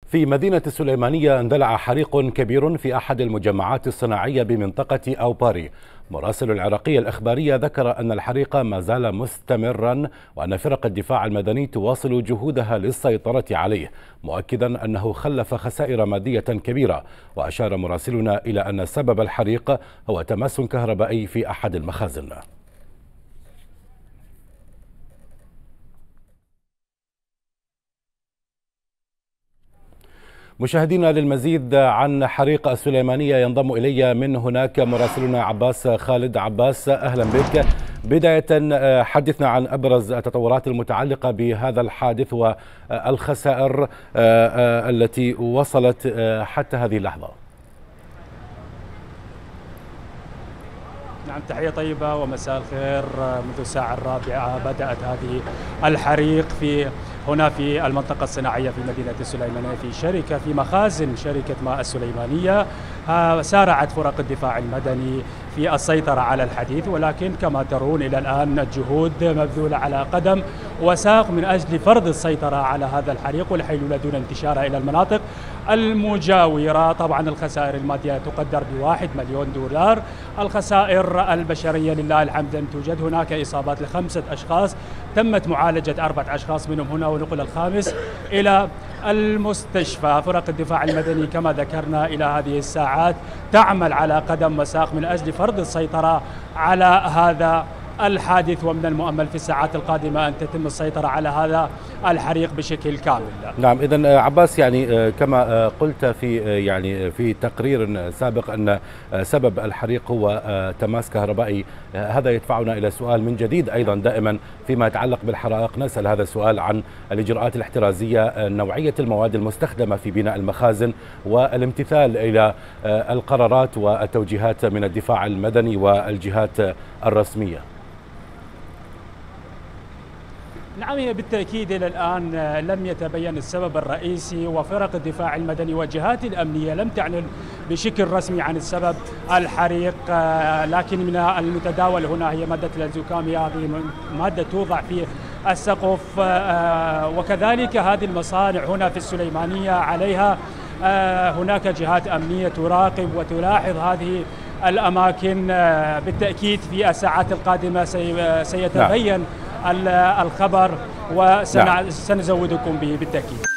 في مدينة السليمانية اندلع حريق كبير في أحد المجمعات الصناعية بمنطقة أوباري. مراسل العراقية الإخبارية ذكر أن الحريق ما زال مستمرا وأن فرق الدفاع المدني تواصل جهودها للسيطرة عليه، مؤكدا أنه خلف خسائر مادية كبيرة. وأشار مراسلنا إلى أن سبب الحريق هو تماس كهربائي في أحد المخازن. مشاهدينا، للمزيد عن حريق السليمانية ينضم إلي من هناك مراسلنا عباس خالد. عباس، أهلا بك. بداية حدثنا عن أبرز التطورات المتعلقة بهذا الحادث والخسائر التي وصلت حتى هذه اللحظة. نعم، تحية طيبة ومساء الخير. منذ الساعة 4 بدأت هذه الحريق هنا في المنطقة الصناعية في مدينة السليمانية في مخازن شركة ماء السليمانية. سارعت فرق الدفاع المدني في السيطرة على الحديث، ولكن كما ترون إلى الآن الجهود مبذولة على قدم وساق من أجل فرض السيطرة على هذا الحريق والحيلولة دون انتشاره إلى المناطق المجاورة. طبعا الخسائر المادية تقدر ب1 مليون دولار. الخسائر البشرية لله الحمد لم توجد. هناك إصابات ل5 أشخاص، تمت معالجة 4 أشخاص منهم هنا ونقل الخامس إلى المستشفى. فرق الدفاع المدني كما ذكرنا إلى هذه الساعات تعمل على قدم وساق من أجل فرض السيطرة على هذا الحادث، ومن المؤمل في الساعات القادمة أن تتم السيطرة على هذا الحريق بشكل كامل. نعم، إذن عباس، كما قلت في تقرير سابق أن سبب الحريق هو تماس كهربائي. هذا يدفعنا إلى سؤال من جديد أيضا. دائما فيما يتعلق بالحرائق نسأل هذا السؤال عن الإجراءات الاحترازية، نوعية المواد المستخدمة في بناء المخازن والامتثال إلى القرارات والتوجيهات من الدفاع المدني والجهات الرسمية. نعم، هي بالتأكيد إلى الآن لم يتبين السبب الرئيسي، وفرق الدفاع المدني والجهات الأمنية لم تعلن بشكل رسمي عن السبب الحريق. لكن من المتداول هنا هي مادة الزكام. هذه مادة توضع في السقف، وكذلك هذه المصانع هنا في السليمانية عليها هناك جهات أمنية تراقب وتلاحظ هذه الأماكن. بالتأكيد في الساعات القادمة سيتبين الخبر وسنزودكم به بالتأكيد.